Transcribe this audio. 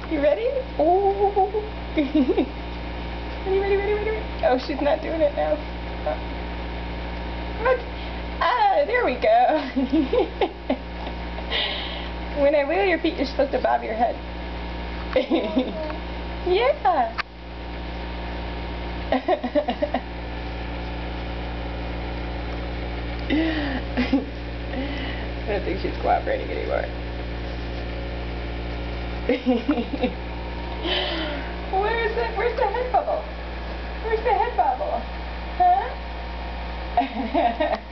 You ready? Oh. Ready. Oh, she's not doing it now. What? Ah, there we go. When I wiggle your feet, you're supposed to bob your head. Yeah. I don't think she's cooperating anymore. Where's the head bubble? Where's the head bubble? Huh?